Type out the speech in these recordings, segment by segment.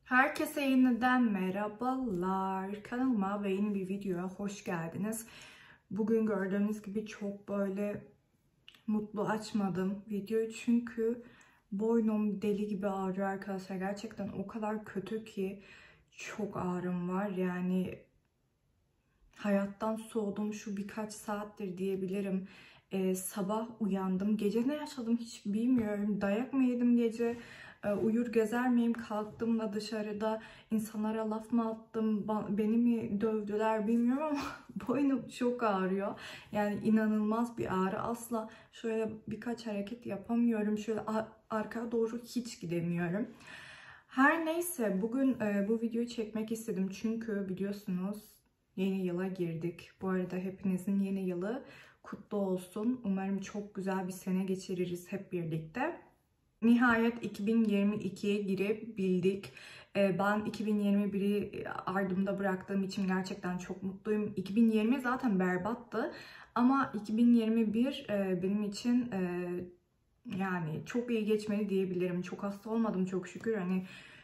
Herkese yeniden merhabalar. Kanalıma ve yeni bir videoya hoş geldiniz. Bugün gördüğünüz gibi çok böyle mutlu açmadım videoyu çünkü boynum deli gibi ağrıyor arkadaşlar. Gerçekten o kadar kötü ki çok ağrım var. Yani hayattan soğudum şu birkaç saattir diyebilirim. Sabah uyandım. Gece ne yaşadım hiç bilmiyorum. Dayak mı yedim gece? Uyur gezer miyim? Kalktım da dışarıda insanlara laf mı attım? Beni mi dövdüler bilmiyorum ama boynum çok ağrıyor. Yani inanılmaz bir ağrı. Asla şöyle birkaç hareket yapamıyorum. Şöyle arkaya doğru hiç gidemiyorum. Her neyse bugün bu videoyu çekmek istedim. Çünkü biliyorsunuz yeni yıla girdik. Bu arada hepinizin yeni yılı kutlu olsun. Umarım çok güzel bir sene geçiririz hep birlikte. Nihayet 2022'ye girebildik. Ben 2021'i ardımda bıraktığım için gerçekten çok mutluyum. 2020 zaten berbattı. Ama 2021 benim için yani çok iyi geçmedi diyebilirim. Çok hasta olmadım çok şükür. Hani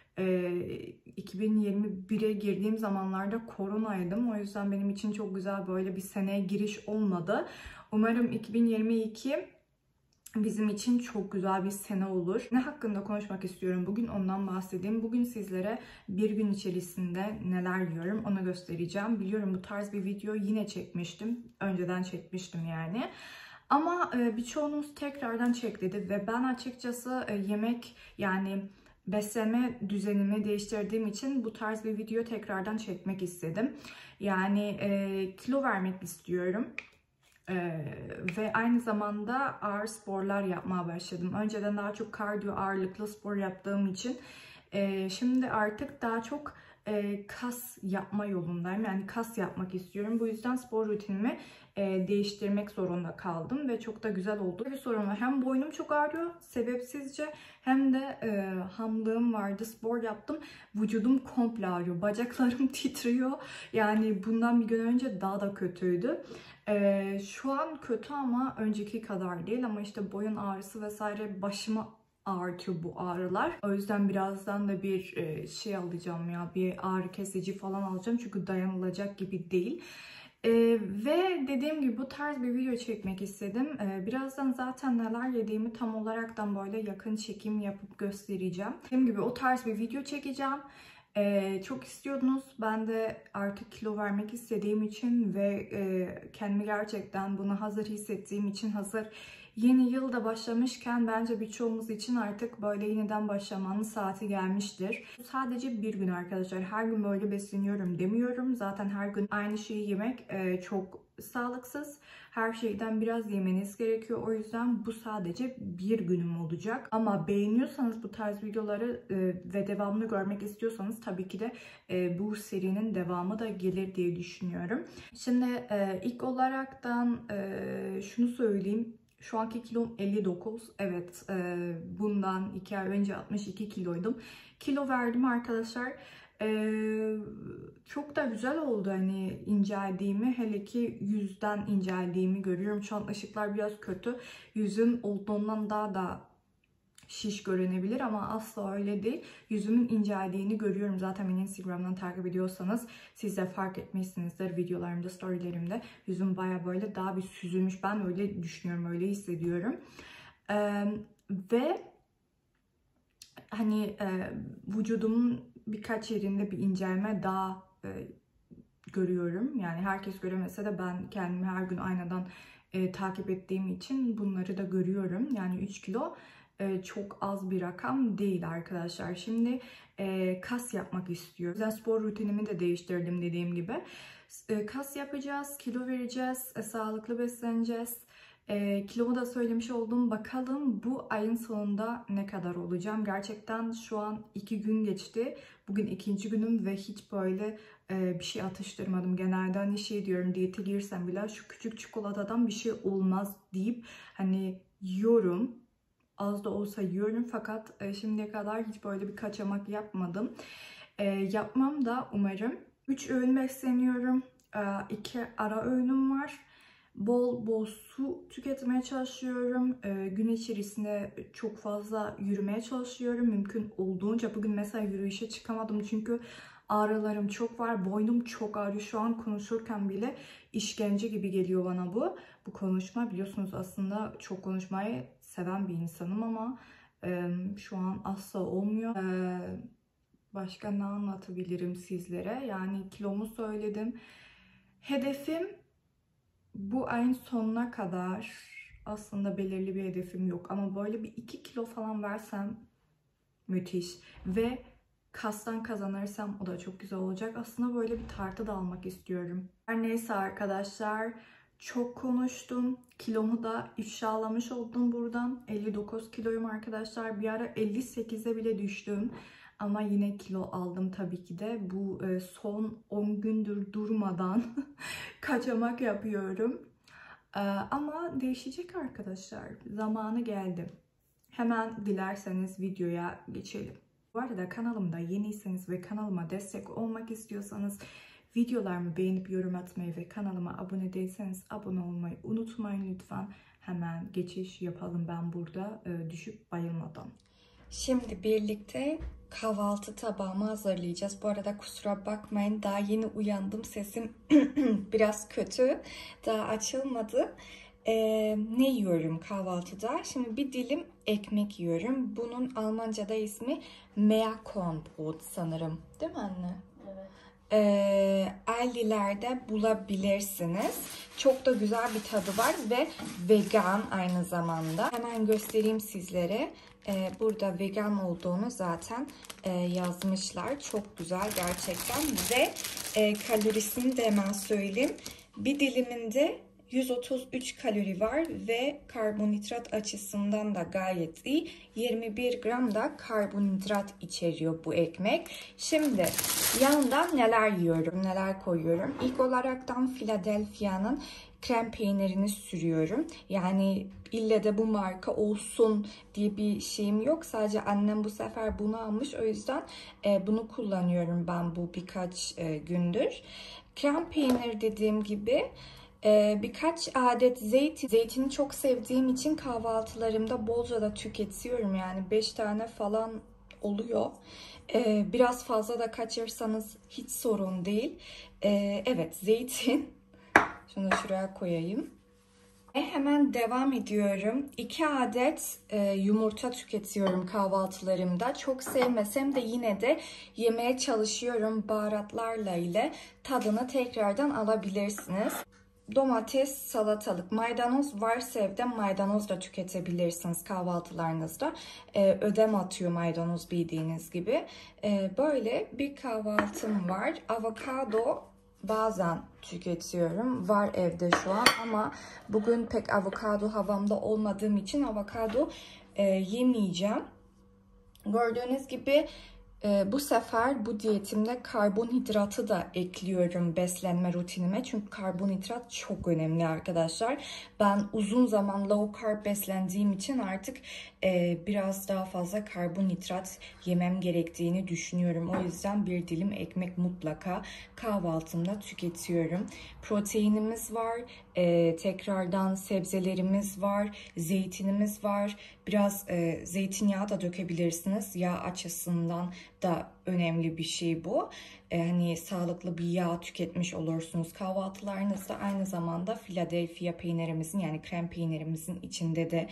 2021'e girdiğim zamanlarda koronaydım. O yüzden benim için çok güzel böyle bir seneye giriş olmadı. Umarım 2022 bizim için çok güzel bir sene olur. Ne hakkında konuşmak istiyorum bugün ondan bahsedeyim. Bugün sizlere bir gün içerisinde neler yiyorum onu göstereceğim. Biliyorum bu tarz bir video yine çekmiştim. Önceden çekmiştim yani. Ama birçoğunuz tekrardan çek dedi ve ben açıkçası yemek yani beslenme düzenimi değiştirdiğim için bu tarz bir video tekrardan çekmek istedim. Yani kilo vermek istiyorum. Ve aynı zamanda ağır sporlar yapmaya başladım. Önceden daha çok kardiyo ağırlıklı spor yaptığım için şimdi artık daha çok kas yapma yolundayım. Yani kas yapmak istiyorum. Bu yüzden spor rutinimi değiştirmek zorunda kaldım ve çok da güzel oldu. Bir sorun var. Hem boynum çok ağrıyor sebepsizce hem de hamlığım vardı. Spor yaptım. Vücudum komple ağrıyor. Bacaklarım titriyor. Yani bundan bir gün önce daha da kötüydü. Şu an kötü ama önceki kadar değil ama işte boyun ağrısı vesaire başıma artıyor bu ağrılar. O yüzden birazdan da bir şey alacağım ya, bir ağrı kesici falan alacağım çünkü dayanılacak gibi değil. Ve dediğim gibi bu tarz bir video çekmek istedim. Birazdan zaten neler yediğimi tam olaraktan böyle yakın çekim yapıp göstereceğim. Dediğim gibi o tarz bir video çekeceğim. Çok istiyordunuz. Ben de artık kilo vermek istediğim için ve kendimi gerçekten buna hazır hissettiğim için hazır yeni yılda başlamışken bence birçoğumuz için artık böyle yeniden başlamanın saati gelmiştir. Sadece bir gün arkadaşlar. Her gün böyle besleniyorum demiyorum. Zaten her gün aynı şeyi yemek çok sağlıksız. Her şeyden biraz yemeniz gerekiyor. O yüzden bu sadece bir günüm olacak. Ama beğeniyorsanız bu tarz videoları ve devamını görmek istiyorsanız tabii ki de bu serinin devamı da gelir diye düşünüyorum. Şimdi ilk olaraktan şunu söyleyeyim. Şu anki kilom 59. Evet, bundan 2 ay önce 62 kiloydum. Kilo verdim arkadaşlar. Çok da güzel oldu hani inceldiğimi. Hele ki yüzden inceldiğimi görüyorum. Şu an ışıklar biraz kötü. Yüzüm olduğundan daha da şiş görünebilir ama asla öyle değil. Yüzümün inceldiğini görüyorum. Zaten beni Instagram'dan takip ediyorsanız siz de fark etmişsinizdir videolarımda, storylerimde. Yüzüm baya böyle daha bir süzülmüş. Ben öyle düşünüyorum, öyle hissediyorum. Ve hani vücudumun birkaç yerinde bir incelme daha görüyorum. Yani herkes göremese de ben kendimi her gün aynadan takip ettiğim için bunları da görüyorum. Yani 3 kilo çok az bir rakam değil arkadaşlar. Şimdi kas yapmak istiyorum. Ben spor rutinimi de değiştirdim dediğim gibi. Kas yapacağız, kilo vereceğiz, sağlıklı besleneceğiz. Kilomu da söylemiş oldum. Bakalım bu ayın sonunda ne kadar olacağım. Gerçekten şu an 2 gün geçti. Bugün 2. günüm ve hiç böyle bir şey atıştırmadım. Genelde hani şey diyorum, diyete girsem bile şu küçük çikolatadan bir şey olmaz deyip hani yiyorum. Az da olsa yiyorum fakat şimdiye kadar hiç böyle bir kaçamak yapmadım. Yapmam da umarım. 3 öğün besleniyorum. 2 ara öğünüm var. Bol bol su tüketmeye çalışıyorum. Gün içerisinde çok fazla yürümeye çalışıyorum. Mümkün olduğunca bugün mesela yürüyüşe çıkamadım çünkü ağrılarım çok var. Boynum çok ağrıyor. Şu an konuşurken bile işkence gibi geliyor bana bu. Bu konuşma, biliyorsunuz aslında çok konuşmayı seven bir insanım ama şu an asla olmuyor. Başka ne anlatabilirim sizlere? Yani kilomu söyledim. Hedefim bu ayın sonuna kadar, aslında belirli bir hedefim yok ama böyle bir 2 kilo falan versem müthiş. Ve kastan kazanırsam o da çok güzel olacak. Aslında böyle bir tartı da almak istiyorum. Her neyse arkadaşlar, çok konuştum. Kilomu da ifşalamış oldum buradan. 59 kiloyum arkadaşlar. Bir ara 58'e bile düştüm. Ama yine kilo aldım tabii ki de. Bu son 10 gündür durmadan kaçamak yapıyorum. Ama değişecek arkadaşlar. Zamanı geldi. Hemen dilerseniz videoya geçelim. Bu arada kanalımda yeniyseniz ve kanalıma destek olmak istiyorsanız videolarımı beğenip yorum atmayı ve kanalıma abone değilseniz abone olmayı unutmayın lütfen. Hemen geçiş yapalım ben burada düşüp bayılmadan. Şimdi birlikte kahvaltı tabağımı hazırlayacağız. Bu arada kusura bakmayın, daha yeni uyandım. Sesim biraz kötü. Daha açılmadı. Ne yiyorum kahvaltıda? Şimdi bir dilim ekmek yiyorum. Bunun Almanca'da ismi Meerkornbrot sanırım. Değil mi anne? Evet. Aldi'lerde bulabilirsiniz. Çok da güzel bir tadı var ve vegan aynı zamanda. Hemen göstereyim sizlere. Burada vegan olduğunu zaten yazmışlar. Çok güzel gerçekten ve kalorisini de hemen söyleyeyim. Bir diliminde 133 kalori var ve karbonhidrat açısından da gayet iyi. 21 gram da karbonhidrat içeriyor bu ekmek. Şimdi yandan neler yiyorum, neler koyuyorum? İlk olaraktan Philadelphia'nın krem peynirini sürüyorum. Yani ille de bu marka olsun diye bir şeyim yok. Sadece annem bu sefer bunu almış. O yüzden bunu kullanıyorum ben bu birkaç gündür. Krem peynir dediğim gibi birkaç adet zeytin. Zeytini çok sevdiğim için kahvaltılarımda bolca da tüketiyorum. Yani 5 tane falan oluyor. Biraz fazla da kaçırsanız hiç sorun değil. Evet, zeytin. Şunu da şuraya koyayım. Hemen devam ediyorum. 2 adet yumurta tüketiyorum kahvaltılarımda. Çok sevmesem de yine de yemeye çalışıyorum baharatlarla ile tadını tekrardan alabilirsiniz. Domates, salatalık, maydanoz varsa evde maydanoz da tüketebilirsiniz kahvaltılarınızda. Ödem atıyor maydanoz bildiğiniz gibi. Böyle bir kahvaltım var. Avokado bazen tüketiyorum. Var evde şu an ama bugün pek avokado havamda olmadığım için avokado yemeyeceğim. Gördüğünüz gibi bu sefer bu diyetimde karbonhidratı da ekliyorum beslenme rutinime. Çünkü karbonhidrat çok önemli arkadaşlar. Ben uzun zaman low carb beslendiğim için artık biraz daha fazla karbonhidrat yemem gerektiğini düşünüyorum. O yüzden bir dilim ekmek mutlaka kahvaltımda tüketiyorum. Proteinimiz var. Tekrardan sebzelerimiz var. Zeytinimiz var. Biraz zeytinyağı da dökebilirsiniz. Yağ açısından da önemli bir şey bu. Hani sağlıklı bir yağ tüketmiş olursunuz kahvaltılarınızda. Aynı zamanda Philadelphia peynirimizin, yani krem peynirimizin içinde de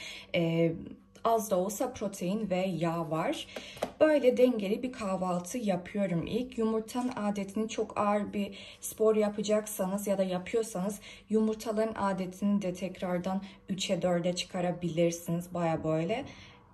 az da olsa protein ve yağ var. Böyle dengeli bir kahvaltı yapıyorum ilk. Yumurtanın adetini, çok ağır bir spor yapacaksanız ya da yapıyorsanız yumurtaların adetini de tekrardan 3'e 4'e çıkarabilirsiniz. Baya böyle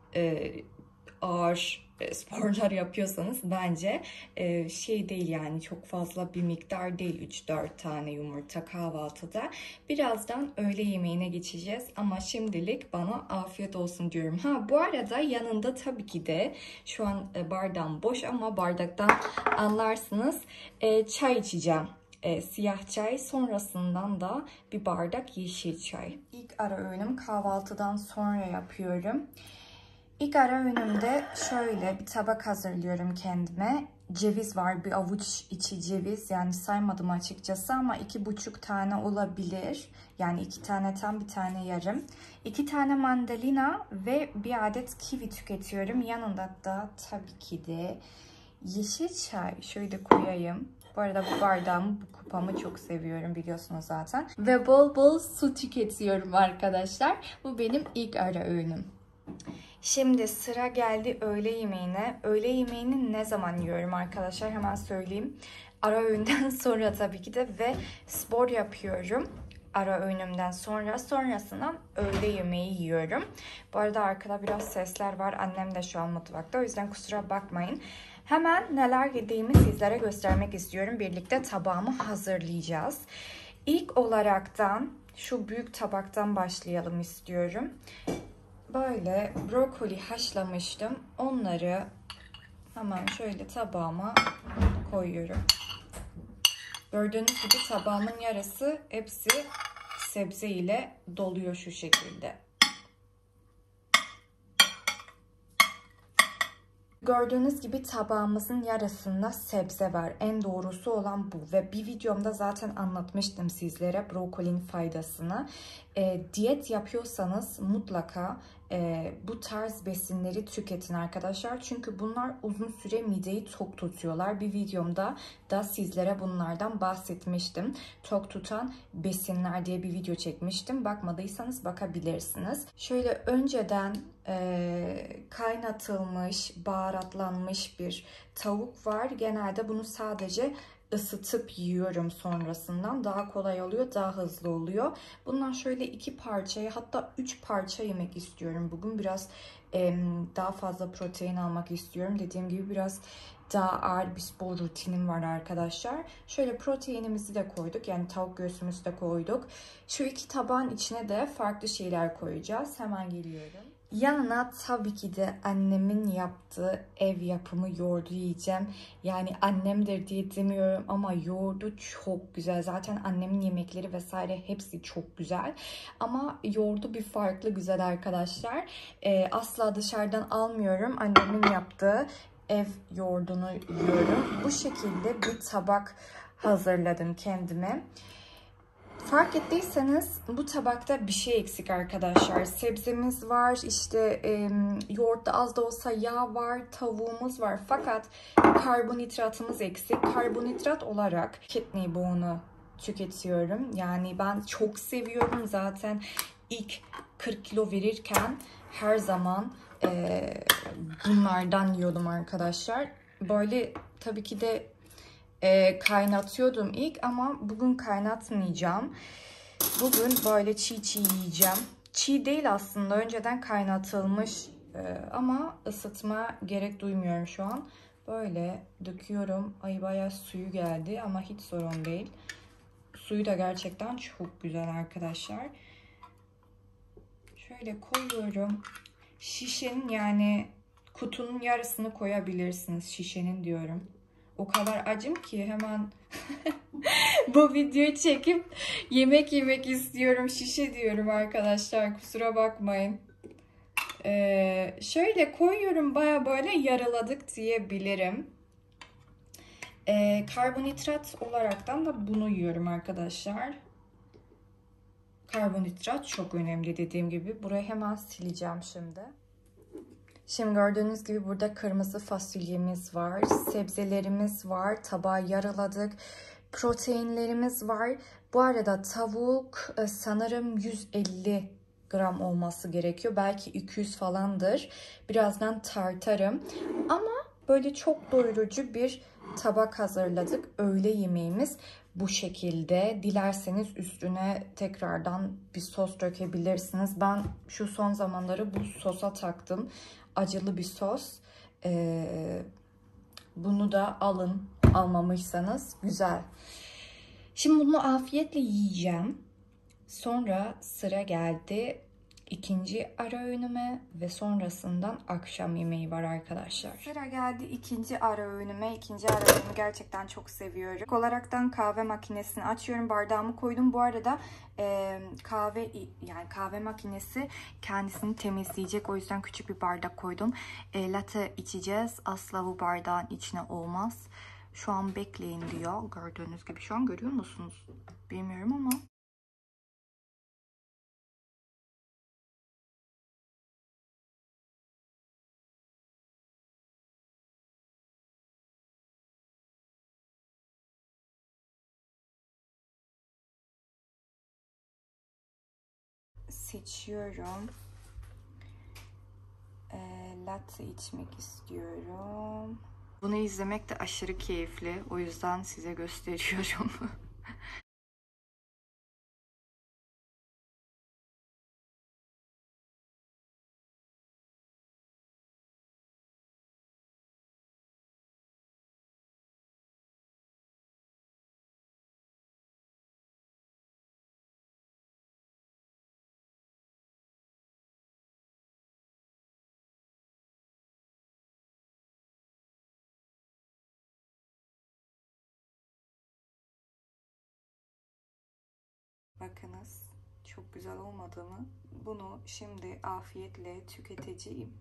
ağır sporlar yapıyorsanız bence şey değil, yani çok fazla bir miktar değil, 3-4 tane yumurta kahvaltıda. Birazdan öğle yemeğine geçeceğiz ama şimdilik bana afiyet olsun diyorum. Ha, bu arada yanında tabii ki de şu an bardağım boş ama bardaktan anlarsınız, çay içeceğim. Siyah çay, sonrasından da bir bardak yeşil çay. İlk ara öğünüm kahvaltıdan sonra yapıyorum. İlk ara öğünümde şöyle bir tabak hazırlıyorum kendime. Ceviz var, bir avuç içi ceviz, yani saymadım açıkçası ama 2,5 tane olabilir. Yani 2 tane tam, bir tane yarım. 2 tane mandalina ve bir adet kivi tüketiyorum. Yanında da tabii ki de yeşil çay. Şöyle koyayım. Bu arada bu bardağımı, bu kupamı çok seviyorum, biliyorsunuz zaten. Ve bol bol su tüketiyorum arkadaşlar. Bu benim ilk ara öğünüm. Şimdi sıra geldi öğle yemeğine. Öğle yemeğini ne zaman yiyorum arkadaşlar? Hemen söyleyeyim. Ara öğünden sonra tabii ki de ve spor yapıyorum. Ara öğünümden sonrasında öğle yemeği yiyorum. Bu arada arkada biraz sesler var. Annem de şu an mutfakta. O yüzden kusura bakmayın. Hemen neler yediğimi sizlere göstermek istiyorum. Birlikte tabağımı hazırlayacağız. İlk olaraktan şu büyük tabaktan başlayalım istiyorum. Böyle brokoli haşlamıştım. Onları hemen şöyle tabağıma koyuyorum. Gördüğünüz gibi tabağımın yarısı hepsi sebze ile doluyor şu şekilde. Gördüğünüz gibi tabağımızın yarısında sebze var. En doğrusu olan bu. Ve bir videomda zaten anlatmıştım sizlere brokolinin faydasını. Diyet yapıyorsanız mutlaka bu tarz besinleri tüketin arkadaşlar. Çünkü bunlar uzun süre mideyi tok tutuyorlar. Bir videomda da sizlere bunlardan bahsetmiştim. Tok tutan besinler diye bir video çekmiştim. Bakmadıysanız bakabilirsiniz. Şöyle önceden kaynatılmış, baharatlanmış bir tavuk var. Genelde bunu sadece ısıtıp yiyorum sonrasından. Daha kolay oluyor, daha hızlı oluyor. Bundan şöyle 2 parçayı, hatta 3 parça yemek istiyorum. Bugün biraz daha fazla protein almak istiyorum. Dediğim gibi biraz daha ağır bir spor rutinim var arkadaşlar. Şöyle proteinimizi de koyduk. Yani tavuk göğsümüzü de koyduk. Şu 2 tabağın içine de farklı şeyler koyacağız. Hemen geliyorum. Yanına tabii ki de annemin yaptığı ev yapımı yoğurdu yiyeceğim. Yani annemdir diye demiyorum ama yoğurdu çok güzel. Zaten annemin yemekleri vesaire hepsi çok güzel. Ama yoğurdu bir farklı güzel arkadaşlar. Asla dışarıdan almıyorum. Annemin yaptığı ev yoğurdunu yiyorum. Bu şekilde bir tabak hazırladım kendime. Fark ettiyseniz bu tabakta bir şey eksik arkadaşlar. Sebzemiz var, işte yoğurtta az da olsa yağ var, tavuğumuz var. Fakat karbonhidratımız eksik. Karbonhidrat olarak kidney bone'u tüketiyorum. Yani ben çok seviyorum. Zaten ilk 40 kilo verirken her zaman bunlardan yiyordum arkadaşlar. Böyle tabii ki de kaynatıyordum ilk ama bugün kaynatmayacağım. Bugün böyle çiğ çiğ yiyeceğim. Çiğ değil aslında, önceden kaynatılmış ama ısıtma gerek duymuyorum şu an. Böyle döküyorum. Ay bayağı suyu geldi ama hiç sorun değil. Suyu da gerçekten çok güzel arkadaşlar. Şöyle koyuyorum. Şişenin, yani kutunun yarısını koyabilirsiniz. Şişenin diyorum. O kadar acım ki hemen bu videoyu çekip yemek yemek istiyorum. Şişe diyorum arkadaşlar. Kusura bakmayın. Şöyle koyuyorum. Baya böyle yaraladık diyebilirim. Karbonhidrat olaraktan da bunu yiyorum arkadaşlar. Karbonhidrat çok önemli dediğim gibi. Burayı hemen sileceğim şimdi. Şimdi gördüğünüz gibi burada kırmızı fasulyemiz var, sebzelerimiz var, tabağı yaraladık, proteinlerimiz var. Bu arada tavuk sanırım 150 gram olması gerekiyor. Belki 200 falandır. Birazdan tartarım. Ama böyle çok doyurucu bir tabak hazırladık. Öğle yemeğimiz bu şekilde. Dilerseniz üstüne tekrardan bir sos dökebilirsiniz. Ben şu son zamanları bu sosa taktım. Acılı bir sos. Bunu da alın. Almamışsanız güzel. Şimdi bunu afiyetle yiyeceğim. Sonra sıra geldi ikinci ara öğünüme ve sonrasından akşam yemeği var arkadaşlar. Sıra geldi ikinci ara öğünüme. İkinci ara öğünümü gerçekten çok seviyorum. İlk olaraktan kahve makinesini açıyorum. Bardağımı koydum. Bu arada kahve makinesi kendisini temizleyecek. O yüzden küçük bir bardak koydum. Latte içeceğiz. Asla bu bardağın içine olmaz. Şu an bekleyin diyor. Gördüğünüz gibi. Şu an görüyor musunuz? Bilmiyorum ama. Seçiyorum. Latte içmek istiyorum. Bunu izlemek de aşırı keyifli. O yüzden size gösteriyorum. Bakınız, çok güzel olmadı mı? Bunu şimdi afiyetle tüketeceğim.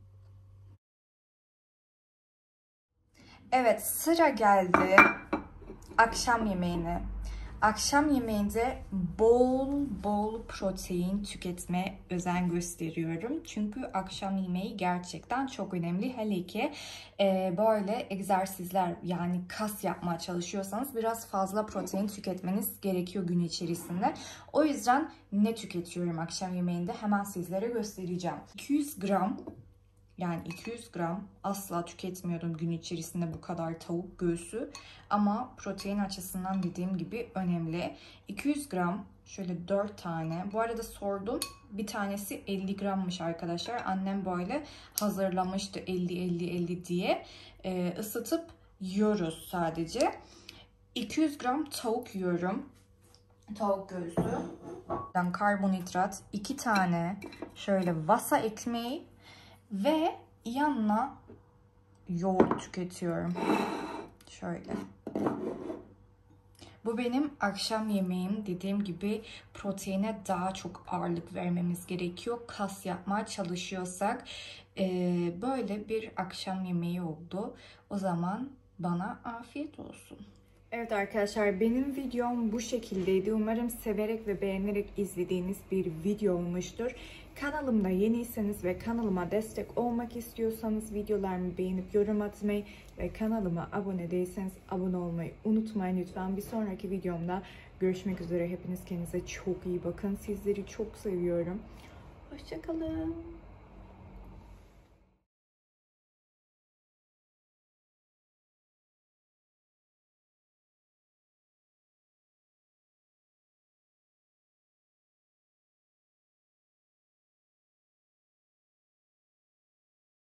Evet, sıra geldi akşam yemeğine. Akşam yemeğinde bol protein tüketmeye özen gösteriyorum. Çünkü akşam yemeği gerçekten çok önemli. Hele ki böyle egzersizler, yani kas yapmaya çalışıyorsanız biraz fazla protein tüketmeniz gerekiyor gün içerisinde. O yüzden ne tüketiyorum akşam yemeğinde hemen sizlere göstereceğim. 200 gram, yani 200 gram asla tüketmiyordum gün içerisinde bu kadar tavuk göğsü. Ama protein açısından dediğim gibi önemli. 200 gram şöyle 4 tane. Bu arada sordum. Bir tanesi 50 grammış arkadaşlar. Annem böyle hazırlamıştı 50-50-50 diye. Isıtıp yiyoruz sadece. 200 gram tavuk yiyorum. Tavuk göğsü. Karbonhidrat 2 tane. Şöyle vasa ekmeği. Ve yanına yoğurt tüketiyorum. Şöyle. Bu benim akşam yemeğim. Dediğim gibi proteine daha çok ağırlık vermemiz gerekiyor. Kas yapmaya çalışıyorsak böyle bir akşam yemeği oldu. O zaman bana afiyet olsun. Evet arkadaşlar, benim videom bu şekildeydi. Umarım severek ve beğenerek izlediğiniz bir video olmuştur. Kanalımda yeniyseniz ve kanalıma destek olmak istiyorsanız videolarımı beğenip yorum atmayı ve kanalıma abone değilseniz abone olmayı unutmayın lütfen. Bir sonraki videomda görüşmek üzere. Hepiniz kendinize çok iyi bakın. Sizleri çok seviyorum. Hoşça kalın.